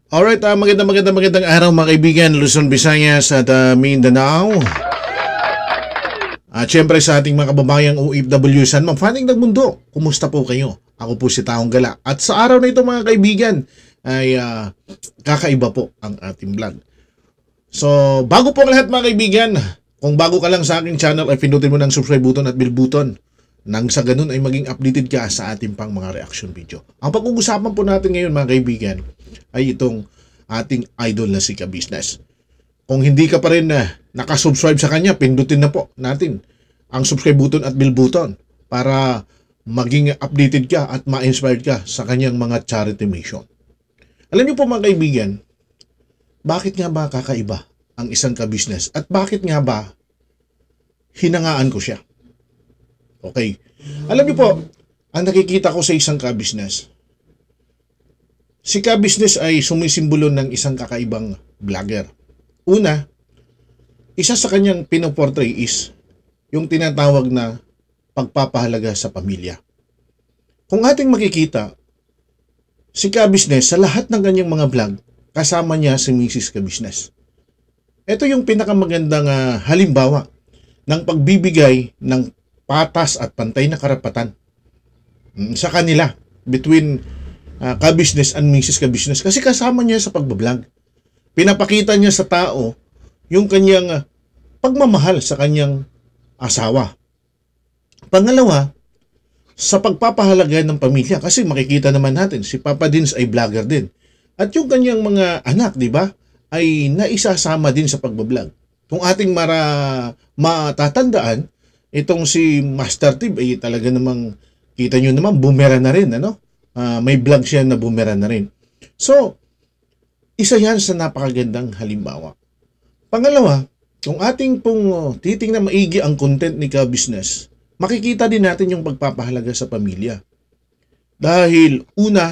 Alright, magandang araw mga kaibigan, Luzon, Visayas at Mindanao. At syempre sa ating mga kababayang OFW saan mafaning ng mundo, kumusta po kayo? Ako po si Taong Gala. At sa araw na ito mga kaibigan ay kakaiba po ang ating vlog. So bago po ang lahat mga kaibigan, kung bago ka lang sa aking channel ay pindutin mo ng subscribe button at bell button. Nang sa ganun ay maging updated ka sa ating pang mga reaction video. Ang pag-uusapan po natin ngayon mga kaibigan ay itong ating idol na si Ka-Business. Kung hindi ka pa rin nakasubscribe sa kanya, pindutin na po natin ang subscribe button at bell button para maging updated ka at ma-inspired ka sa kanyang mga charity mission. Alam niyo po mga kaibigan, bakit nga ba kakaiba ang isang Ka-Business at bakit nga ba hinangaan ko siya? Okay. Alam niyo po, ang nakikita ko sa isang Ka-Business, si Ka-Business ay sumisimbolo ng isang kakaibang vlogger. Una, isa sa kanyang pinoportray is yung tinatawag na pagpapahalaga sa pamilya. Kung ating makikita, si Ka-Business sa lahat ng kanyang mga vlog, kasama niya si Mrs. Ka-Business. Ito yung pinakamagandang halimbawa ng pagbibigay ng patas at pantay na karapatan sa kanila between Ka-Business and Mrs. Ka-Business kasi kasama niya sa pagbablog. Pinapakita niya sa tao yung kanyang pagmamahal sa kanyang asawa. Pangalawa, sa pagpapahalaga ng pamilya kasi makikita naman natin si Papa Dins ay vlogger din. At yung kanyang mga anak, di ba, ay naisasama din sa pagbablog. Kung ating matatandaan, itong si Master Tib ay talaga namang kita nyo naman bumera na rin, ano? May vlog siya na bumera na rin. So, isa yan sa napakagandang halimbawa. Pangalawa, kung ating pong titingnan maigi ang content ni Ka-Business, makikita din natin yung pagpapahalaga sa pamilya. Dahil una,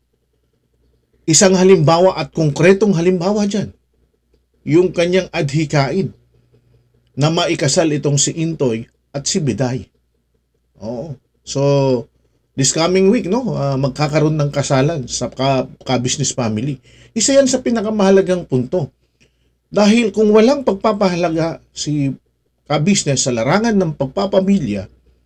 isang halimbawa at konkretong halimbawa dyan, yung kanyang adhikain na maikasal itong si Intoy at si Biday. Oo. So, this coming week, no, magkakaroon ng kasalan sa Ka-Business family. Isa yan sa pinakamahalagang punto. Dahil kung walang pagpapahalaga si Ka-Business sa larangan ng pagpapamilya,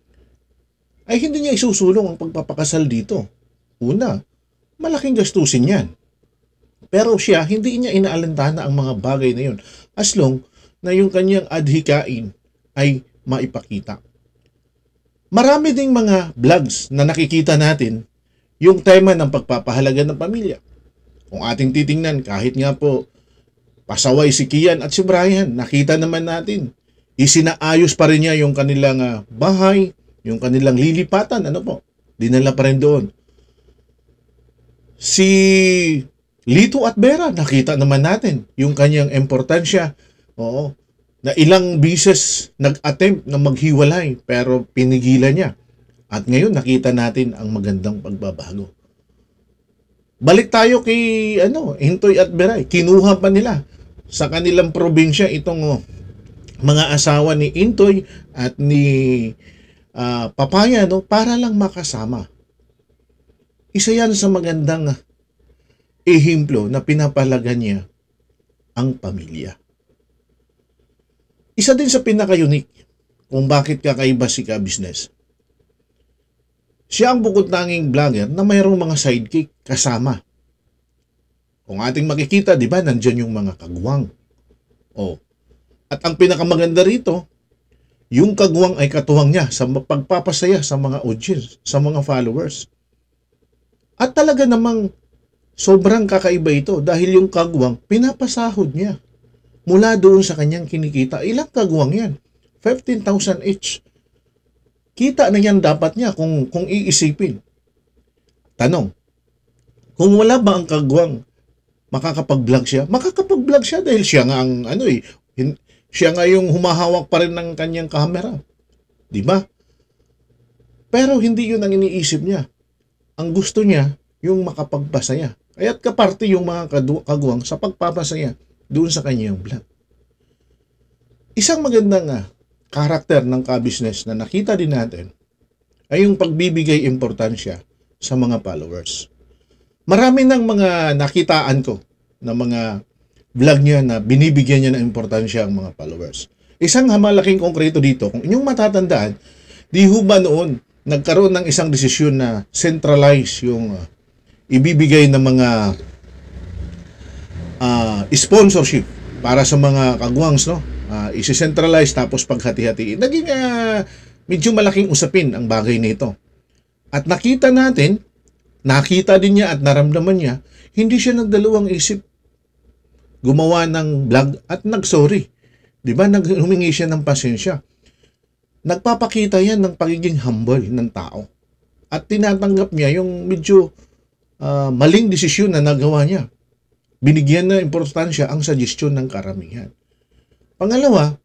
ay hindi niya isusulong ang pagpapakasal dito. Una, malaking gastusin yan. Pero siya, hindi niya inaalantana ang mga bagay na yun. As long na yung kanyang adhikain ay maipakita. Marami ding mga vlogs na nakikita natin yung tema ng pagpapahalaga ng pamilya. Kung ating titingnan, kahit nga po pasaway si Kian at si Brian, nakita naman natin, isinaayos pa rin niya yung kanilang bahay, yung kanilang lilipatan, ano po, dinala pa rin doon. Si Lito at Vera, nakita naman natin yung kanyang importansya. Oo. Na ilang bises nag-attempt na maghiwalay pero pinigilan niya. At ngayon nakita natin ang magandang pagbabago. Balik tayo kay Intoy at Beray. Kinuha pa nila sa kanilang probinsya itong mga asawa ni Intoy at ni Papaya para lang makasama. Isa yan sa magandang ehemplo na pinapalaga niya ang pamilya. Isa din sa pinaka-unique kung bakit kakaiba si Ka-Business. Siya ang bukod-tanging vlogger na mayroong mga sidekick kasama. Kung ating makikita, di ba, nandyan yung mga kagwang. Oh. At ang pinakamaganda rito, yung kagwang ay katuwang niya sa pagpapasaya sa mga audience, sa mga followers. At talaga namang sobrang kakaiba ito dahil yung kagwang pinapasahod niya. Mula doon sa kanyang kinikita, ilang kagwang yan? 15,000 each. Kita na yan dapat niya kung iisipin. Tanong, kung wala ba ang kagwang, makakapag-vlog siya? Makakapag-vlog siya dahil siya nga ang siya nga yung humahawak pa rin ng kanyang camera. Di ba? Pero hindi yun ang iniisip niya. Ang gusto niya, yung makapagpasaya. Kaya't kaparte yung mga kagwang sa pagpapasaya doon sa kanyang vlog. Isang magandang karakter ng Ka-Business na nakita din natin ay yung pagbibigay importansya sa mga followers. Marami ng mga nakitaan ko na mga vlog niya na binibigyan niya ng importansya ang mga followers. Isang malaking konkreto dito, kung inyong matatandaan, di ho ba noon nagkaroon ng isang desisyon na centralize yung ibibigay ng mga sponsorship para sa mga kagwangs, no? Isi-centralize tapos paghati-hatiin. Naging medyo malaking usapin ang bagay nito. At nakita din niya at naramdaman niya, hindi siya nagdalawang isip. Gumawa ng vlog at nag-sorry. Diba? Humingi siya ng pasensya. Nagpapakita yan ng pagiging humble ng tao. At tinatanggap niya yung medyo maling desisyon na nagawa niya. Binigyan na importansya ang suggestion ng karamihan. Pangalawa,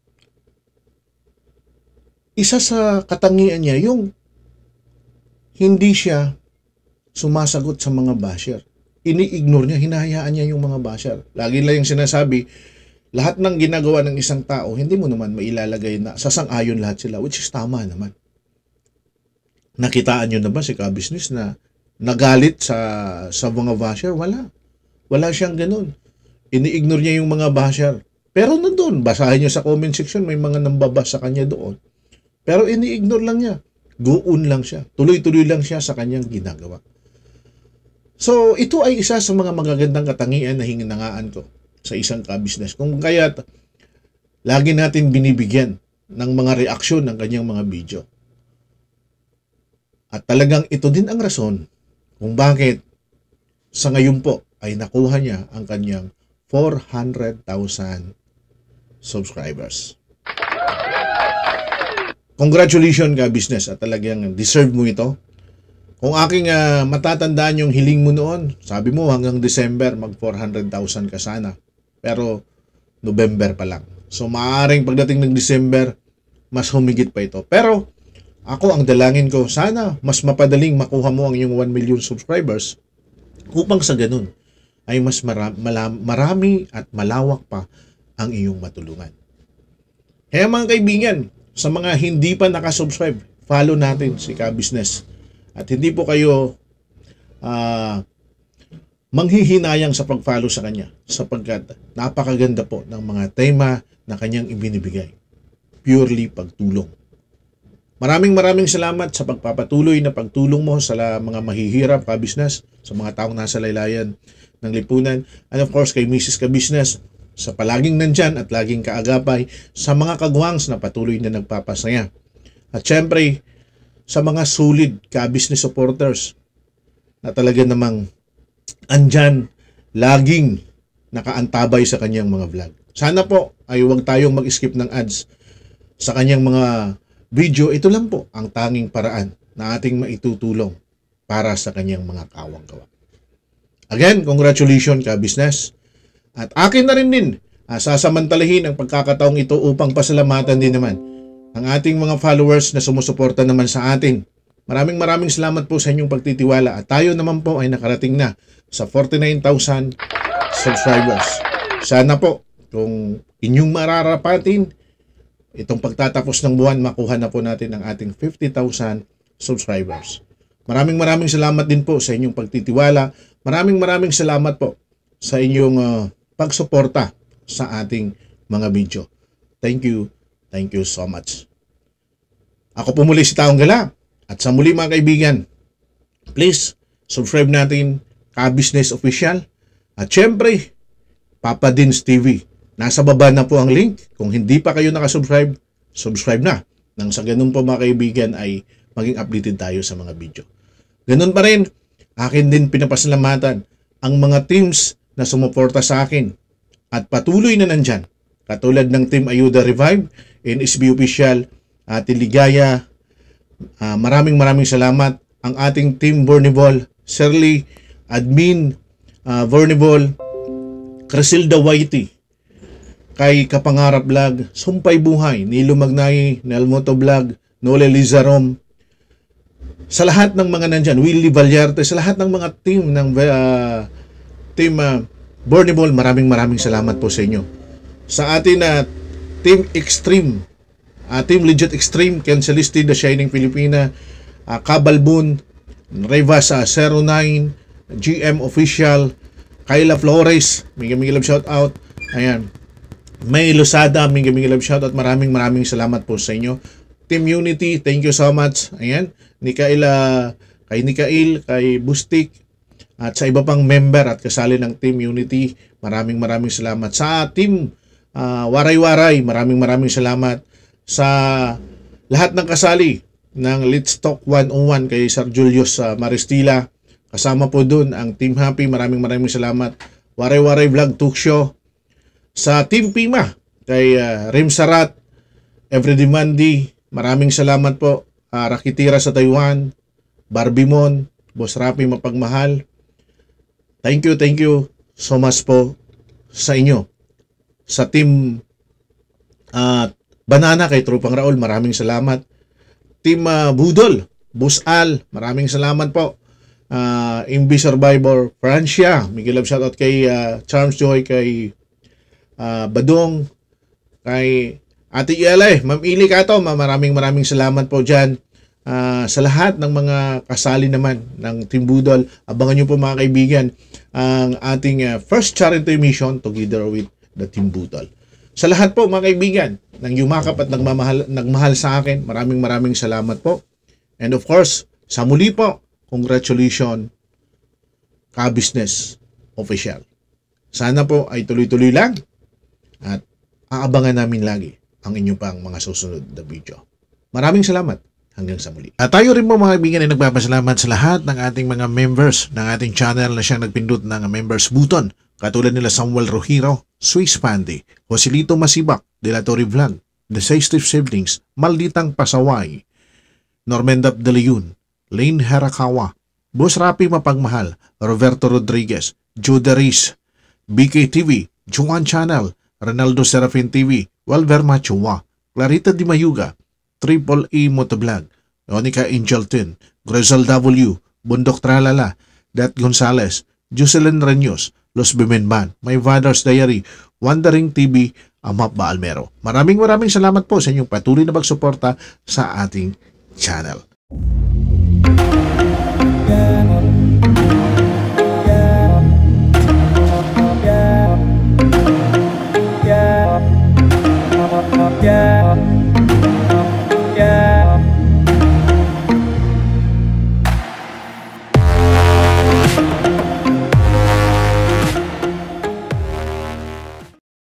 isa sa katangian niya yung hindi siya sumasagot sa mga basher. Ini-ignore niya, hinahayaan niya yung mga basher. Lagi lang yung sinasabi, lahat ng ginagawa ng isang tao, hindi mo naman mailalagay na sasang-ayon lahat sila, which is tama naman. Nakitaan nyo na ba si Ka-Business na nagalit sa mga basher? Wala siyang ganun. Ini-ignore niya yung mga basher. Pero nandun, basahin niyo sa comment section, may mga nambabas sa kanya doon. Pero ini-ignore lang niya. Guun lang siya. Tuloy-tuloy lang siya sa kanyang ginagawa. So, ito ay isa sa mga magagandang katangian na hinangaan ko sa isang Ka-Business. Kung kaya't lagi natin binibigyan ng mga reaksyon ng kanyang mga video. At talagang ito din ang rason kung bakit sa ngayon po ay nakuha niya ang kanyang 400,000 subscribers. Congratulations Ka-Business at talagang deserve mo ito. Kung aking matatandaan yung hiling mo noon, sabi mo hanggang December mag 400,000 ka sana. Pero November pa lang. So maaaring pagdating ng December, mas humigit pa ito. Pero ako ang dalangin ko, sana mas mapadaling makuha mo ang iyong 1 million subscribers upang sa ganun ay mas marami at malawak pa ang iyong matulungan. Kaya mga kaibigan, sa mga hindi pa nakasubscribe, follow natin si Ka-Business. At hindi po kayo manghihinayang sa pag-follow sa kanya sapagkat napakaganda po ng mga tema na kanyang ibinibigay. Purely pagtulong. Maraming salamat sa pagpapatuloy na pagtulong mo sa mga mahihirap Ka-Business, sa mga taong nasa laylayan ng lipunan, and of course kay Mrs. Ka-Business sa palaging nandyan at laging kaagapay sa mga kagwangs na patuloy na nagpapasaya. At syempre, sa mga solid Ka-Business supporters na talaga namang andyan, laging nakaantabay sa kanyang mga vlog. Sana po ay huwag tayong mag-skip ng ads sa kanyang mga video. Ito lang po ang tanging paraan na ating maitutulong para sa kanyang mga kawang-gawa. Again, congratulations Ka-Business. At akin na rin din, sasamantalahin ang pagkakataong ito upang pasalamatan din naman ang ating mga followers na sumusuporta naman sa atin. Maraming salamat po sa inyong pagtitiwala at tayo naman po ay nakarating na sa 49,000 subscribers. Sana po kung inyong mararapatin itong pagtatapos ng buwan, makuha na po natin ang ating 50,000 subscribers. Maraming salamat din po sa inyong pagtitiwala. Maraming salamat po sa inyong pagsuporta sa ating mga video. Thank you so much. Ako po muli si Taong Gala. At sa muli mga kaibigan, please subscribe natin Ka-Business Official. At syempre, Papa Dins TV. Nasa baba na po ang link. Kung hindi pa kayo nakasubscribe, subscribe na. Nang sa ganun po mga kaibigan ay maging updated tayo sa mga video. Ganun pa rin, akin din pinapasalamatan ang mga teams na sumuporta sa akin at patuloy na nandyan. Katulad ng Team Ayuda Revive, NSB Official, Ate Ligaya, maraming salamat. Ang ating Team Bornibol, Shirley, Admin, Bornibol, Crisilda Whitey, kay Kapangarap Vlog, Sumpay Buhay, Nilo Magnay, Nelmoto Vlog, Nole Lizarom, sa lahat ng mga nandyan, Willie Vallarte, sa lahat ng mga team ng Team Bornibol, maraming salamat po sa inyo. Sa atin Team Extreme, Team Legit Extreme, Cancelisti, The Shining Filipina, Kabalbun, Revas 09, GM Official, Kyla Flores, mega love shout out. Ayan. May Losada, mega love shout out. Maraming salamat po sa inyo. Team Unity, thank you so much. Ayan. Kay Nikail, kay Bustik, at sa iba pang member at kasali ng Team Unity, maraming salamat. Sa Team Waray-Waray, maraming salamat. Sa lahat ng kasali ng Let's Talk 101 kay Sir Julius Maristila, kasama po dun ang Team Happy, maraming salamat. Waray-Waray Vlog Talk Show. Sa Team Pima, kay Rim Sarat, Everyday Monday, maraming salamat po. Rakitira sa Taiwan, Barbimon, Boss Rapi Mapagmahal. Thank you so much po sa inyo. Sa Team Banana kay Tropang Raul, maraming salamat. Team Budol, Boss Al, maraming salamat po. MB Survivor Francia, Miguel love shoutout kay Charms Joy, kay Badong, kay Ate Ialay, Ma'am Ili Kato, maraming salamat po dyan. Sa lahat ng mga kasali naman ng Team Budol, abangan nyo po mga kaibigan ang ating first charity mission together with the Team Budol. Sa lahat po mga kaibigan ng yumakap at nagmahal sa akin, maraming salamat po. And of course, sa muli po, congratulations, Ka-Business Official. Sana po ay tuloy-tuloy lang at aabangan namin lagi ang inyong pang mga susunod na video. Maraming salamat. Hanggang sa muli. At tayo rin po mga kaibigan ay nagpapasalamat sa lahat ng ating mga members ng ating channel na siyang nagpindot ng members button. Katulad nila Samuel Rojiro, Swiss Pandi, Joselito Masibak, Delatory Vlog, The Safe Siblings, Malditang Pasaway, Normendap De Leon, Lane Harakawa, Boss Rapi Mapagmahal, Roberto Rodriguez, Jude Reis, BKTV, Juan Channel, Ronaldo Serafin TV, Walver Machuwa, Clarita Di Mayuga, Triple E Motovlog, Monica Angelton, Grizel W, Bundok Tralala, Dat Gonzales, Jocelyn Renyos, Los Bimenban, My Father's Diary, Wandering TV, Amap Baalmero. Maraming salamat po sa inyong patuloy na pagsuporta sa ating channel.